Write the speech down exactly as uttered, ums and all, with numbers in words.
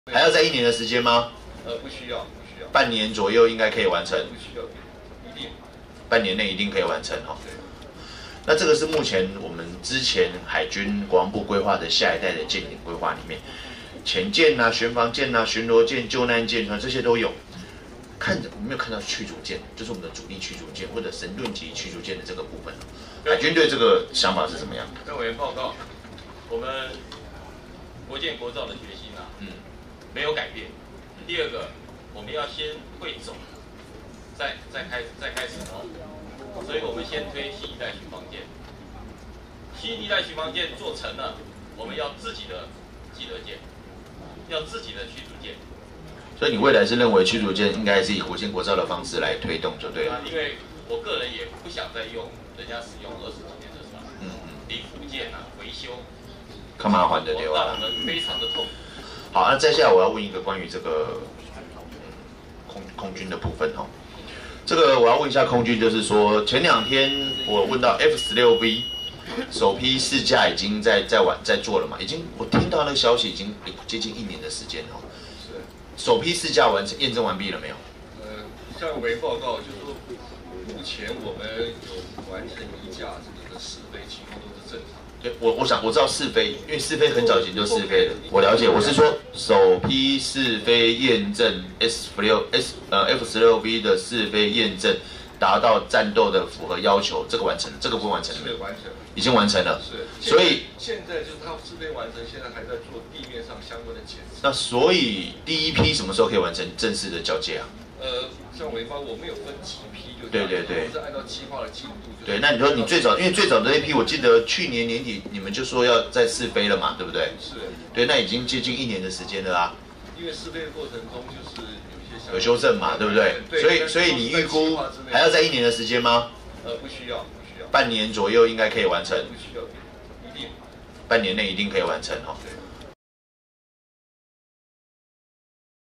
还要在一年的时间吗？ 呃，不需要，不需要。 半年左右应该可以完成。 不需要，一定。 半年内一定可以完成哦。那这个是目前我们之前海军国防部规划的下一代的舰艇规划里面，潜舰啊、巡防舰啊、巡逻舰、救难舰啊这些都有。看着我没有看到驱逐舰，就是我们的主力驱逐舰或者神盾级驱逐舰的这个部分。海军对这个想法是怎么样？ 跟委员报告，我们国建国造的决心啊，嗯，没有改变。第二个，我们要先会走，再再开再开始哦。所以我们先推新一代巡防舰，新一代巡防舰做成了，我们要自己的基德舰，要自己的驱逐舰。 所以你未来是认为驱逐舰应该是以国建国造的方式来推动就对了。 因为我个人也不想再用人家使用二十几年的船，嗯嗯，零附件啊维修， 看麻烦的对吧？ 让我们非常的痛苦。 好，那接下来我要问一个关于这个空空军的部分哦。这个我要问一下空军，就是说前两天我问到 F 十六 V 首批试驾已经在在完在做了嘛？已经我听到那个消息已经接近一年的时间哦。 是。 首批试驾完成验证完毕了没有？ 呃，向委员报告就是说，目前我们有完成一架这个试飞情况都是正常。 对，我我想我知道试飞，因为试飞很早以前就试飞了，我了解。我是说首批试飞验证 S 十六 S 呃 F 十六 V 的试飞验证达到战斗的符合要求，这个完成了，这个不完成了。 是完成了， 已经完成了。 是。 所以现在就是它试飞完成，现在还在做地面上相关的检测。 那所以第一批什么时候可以完成正式的交接啊？ 呃，像委员我没有分几批，就对对对， 是按照计划的进度。 对，那你说你最早，因为最早的那批，我记得去年年底你们就说要再试飞了嘛，对不对？ 是。 对，那已经接近一年的时间了啊。 因为试飞的过程中就是有一些有修正嘛，对不对？ 对。 所以所以你预估还要在一年的时间吗？ 呃，不需要，不需要。 半年左右应该可以完成。 不需要，一定。 半年内一定可以完成哦。 对。